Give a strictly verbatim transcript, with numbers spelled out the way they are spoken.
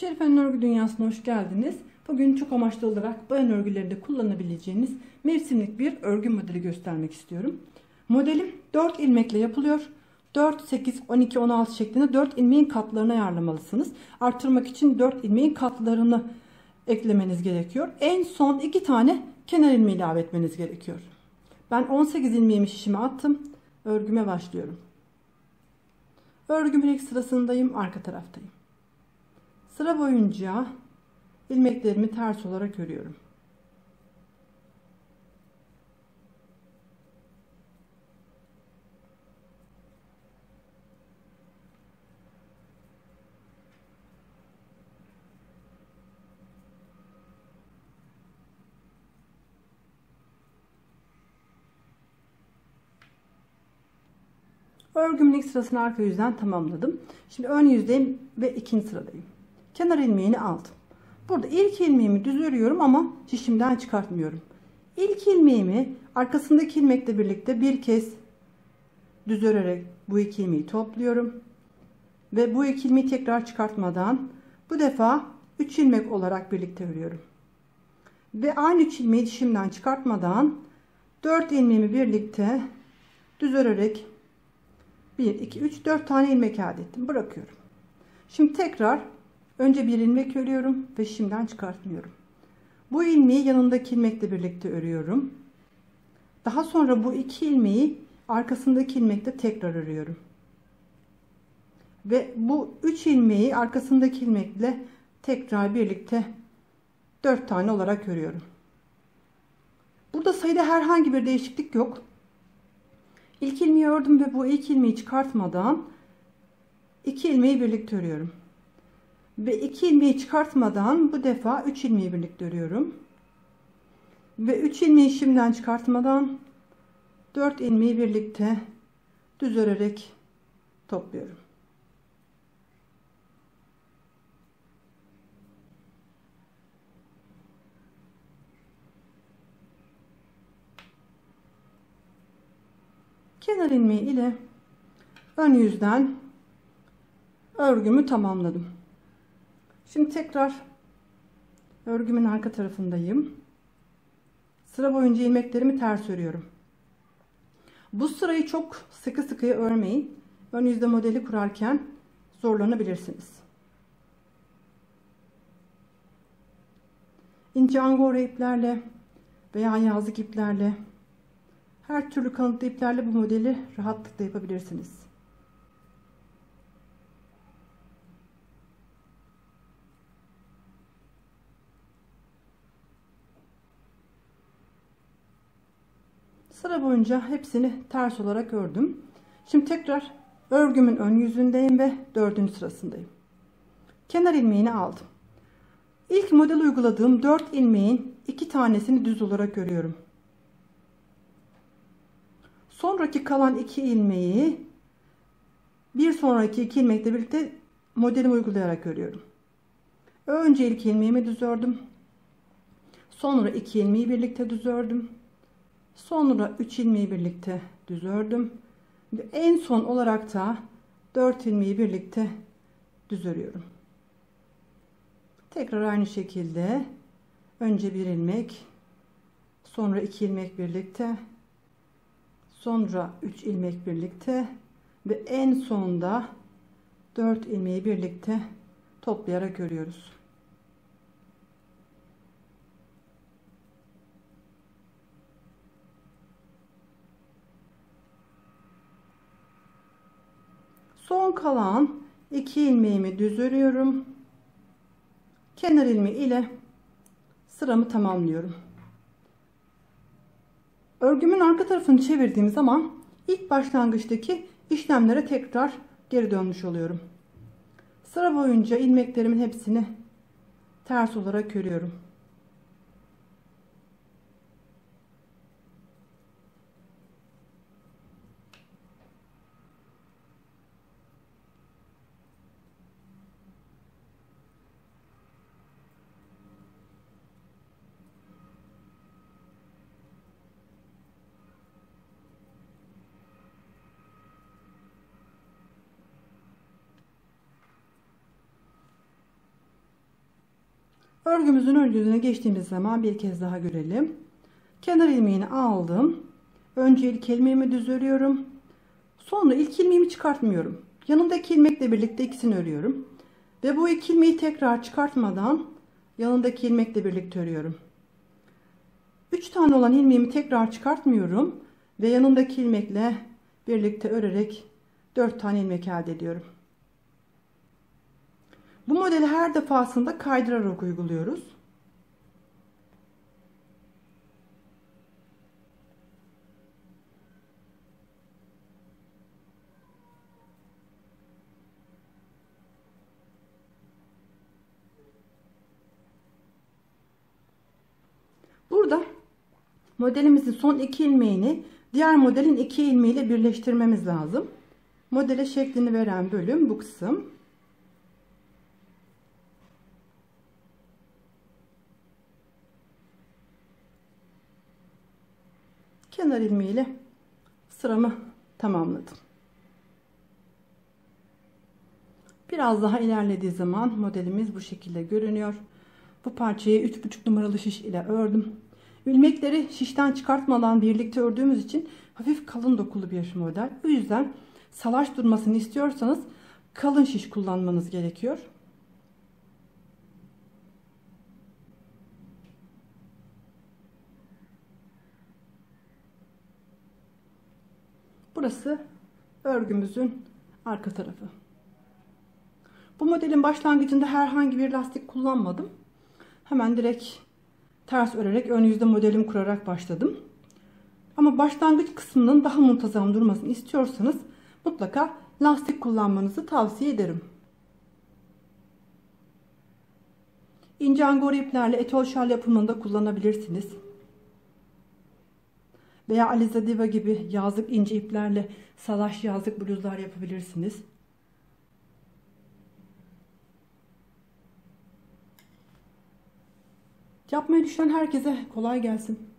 Şerife'nin örgü dünyasına hoş geldiniz. Bugün çok amaçlı olarak bayan örgülerinde kullanabileceğiniz mevsimlik bir örgü modeli göstermek istiyorum. Modelim dört ilmekle yapılıyor. dört, sekiz, on iki, on altı şeklinde dört ilmeğin katlarını ayarlamalısınız. Artırmak için dört ilmeğin katlarını eklemeniz gerekiyor. En son iki tane kenar ilmeği ilave etmeniz gerekiyor. Ben on sekiz ilmeğimi şişime attım. Örgüme başlıyorum. Örgümün ilk sırasındayım, arka taraftayım. Sıra boyunca ilmeklerimi ters olarak örüyorum. Örgümün ilk sırasını arka yüzden tamamladım. Şimdi ön yüzdeyim ve ikinci sıradayım. Kenar ilmeğini aldım. Burada ilk ilmeğimi düz örüyorum ama şişimden çıkartmıyorum. İlk ilmeğimi arkasındaki ilmekle birlikte bir kez düz örerek bu iki ilmeği topluyorum. Ve bu iki ilmeği tekrar çıkartmadan bu defa üç ilmek olarak birlikte örüyorum. Ve aynı üç ilmeği şişimden çıkartmadan dört ilmeğimi birlikte düz örerek bir, iki, üç, dört tane ilmek elde ettim. Bırakıyorum. Şimdi tekrar önce bir ilmek örüyorum ve şimdiden çıkartmıyorum. Bu ilmeği yanındaki ilmekle birlikte örüyorum. Daha sonra bu iki ilmeği arkasındaki ilmekle tekrar örüyorum. Ve bu üç ilmeği arkasındaki ilmekle tekrar birlikte dört tane olarak örüyorum. Burada sayıda herhangi bir değişiklik yok. İlk ilmeği ördüm ve bu ilk ilmeği çıkartmadan iki ilmeği birlikte örüyorum. Ve iki ilmeği çıkartmadan bu defa üç ilmeği birlikte örüyorum. Ve üç ilmeği şimdiden çıkartmadan dört ilmeği birlikte düz örerek topluyorum. Kenar ilmeği ile ön yüzden örgümü tamamladım. Şimdi tekrar örgümün arka tarafındayım. Sıra boyunca ilmeklerimi ters örüyorum. Bu sırayı çok sıkı sıkıya örmeyin. Ön yüzde modeli kurarken zorlanabilirsiniz. İnce angora iplerle veya yazlık iplerle, her türlü kalınlıkta iplerle bu modeli rahatlıkla yapabilirsiniz. Sıra boyunca hepsini ters olarak ördüm. Şimdi tekrar örgümün ön yüzündeyim ve dördüncü sırasındayım. Kenar ilmeğini aldım. İlk model uyguladığım dört ilmeğin iki tanesini düz olarak örüyorum. Sonraki kalan iki ilmeği bir sonraki iki ilmekle birlikte modelimi uygulayarak örüyorum. Önce ilk ilmeğimi düz ördüm. Sonra iki ilmeği birlikte düz ördüm. Sonra üç ilmeği birlikte düz ördüm. Ve en son olarak da dört ilmeği birlikte düz örüyorum. Tekrar aynı şekilde önce bir ilmek, sonra iki ilmek birlikte, sonra üç ilmek birlikte ve en sonda dört ilmeği birlikte toplayarak örüyoruz. Son kalan iki ilmeğimi düz örüyorum. Kenar ilmeği ile sıramı tamamlıyorum. Örgümün arka tarafını çevirdiğim zaman ilk başlangıçtaki işlemlere tekrar geri dönmüş oluyorum. Sıra boyunca ilmeklerimin hepsini ters olarak örüyorum. Örgümüzün ön yüzüne geçtiğimiz zaman bir kez daha görelim. Kenar ilmeğini aldım. Önce ilk ilmeğimi düz örüyorum. Sonra ilk ilmeğimi çıkartmıyorum. Yanındaki ilmekle birlikte ikisini örüyorum. Ve bu iki ilmeği tekrar çıkartmadan yanındaki ilmekle birlikte örüyorum. üç tane olan ilmeğimi tekrar çıkartmıyorum. Ve yanındaki ilmekle birlikte örerek dört tane ilmek elde ediyorum. Bu modeli her defasında kaydırarak uyguluyoruz. Burada modelimizin son iki ilmeğini diğer modelin iki ilmeğiyle birleştirmemiz lazım. Modele şeklini veren bölüm bu kısım. Kenar ilmeğiyle sıramı tamamladım. Biraz daha ilerlediği zaman modelimiz bu şekilde görünüyor. Bu parçayı üç buçuk numaralı şiş ile ördüm. İlmekleri şişten çıkartmadan birlikte ördüğümüz için hafif kalın dokulu bir model. Bu yüzden salaş durmasını istiyorsanız kalın şiş kullanmanız gerekiyor. Burası örgümüzün arka tarafı. Bu modelin başlangıcında herhangi bir lastik kullanmadım. Hemen direkt ters örerek ön yüzde modelimi kurarak başladım. Ama başlangıç kısmının daha muntazam durmasını istiyorsanız mutlaka lastik kullanmanızı tavsiye ederim. İnce angora iplerle etol şal yapımında kullanabilirsiniz. Veya Alize Diva gibi yazlık ince iplerle salaş yazlık bluzlar yapabilirsiniz. Yapmayı düşünen herkese kolay gelsin.